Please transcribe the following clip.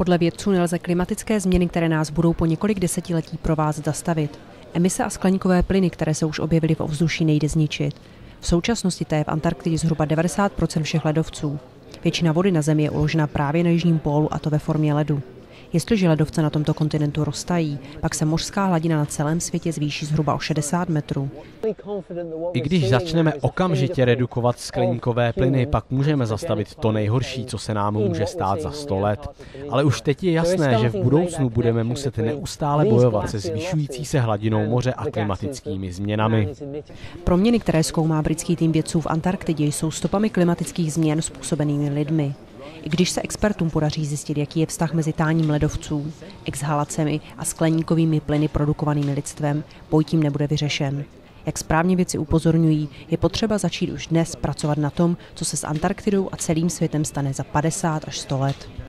Podle vědců nelze klimatické změny, které nás budou po několik desetiletí provázet, zastavit. Emise a skleníkové plyny, které se už objevily v ovzduší, nejde zničit. V současnosti taje v Antarktidě zhruba 90% všech ledovců. Většina vody na Zemi je uložena právě na jižním pólu, a to ve formě ledu. Jestliže ledovce na tomto kontinentu roztají, pak se mořská hladina na celém světě zvýší zhruba o 60 metrů. I když začneme okamžitě redukovat skleníkové plyny, pak můžeme zastavit to nejhorší, co se nám může stát za 100 let. Ale už teď je jasné, že v budoucnu budeme muset neustále bojovat se zvyšující se hladinou moře a klimatickými změnami. Proměny, které zkoumá britský tým vědců v Antarktidě, jsou stopami klimatických změn způsobenými lidmi. I když se expertům podaří zjistit, jaký je vztah mezi táním ledovců, exhalacemi a skleníkovými plyny produkovanými lidstvem, boj tím nebude vyřešen. Jak správně vědci upozorňují, je potřeba začít už dnes pracovat na tom, co se s Antarktidou a celým světem stane za 50 až 100 let.